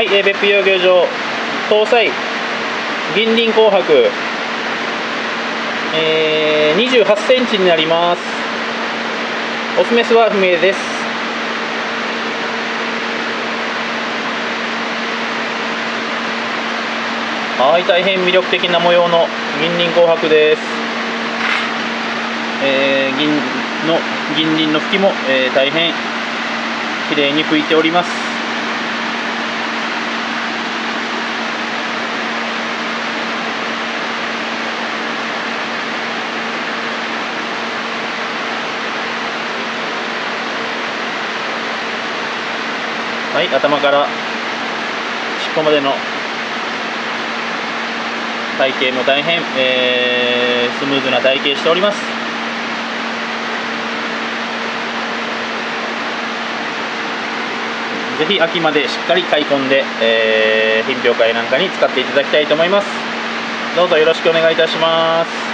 はい、別府養魚場搭載銀鱗紅白、28センチになります。オスメスは不明です。はい、大変魅力的な模様の銀鱗紅白です。銀鱗の吹きも、大変きれいに吹いております。はい、頭から尻尾までの体型も大変、スムーズな体型しております。ぜひ秋までしっかり買い込んで、品評会なんかに使っていただきたいと思います。どうぞよろしくお願いいたします。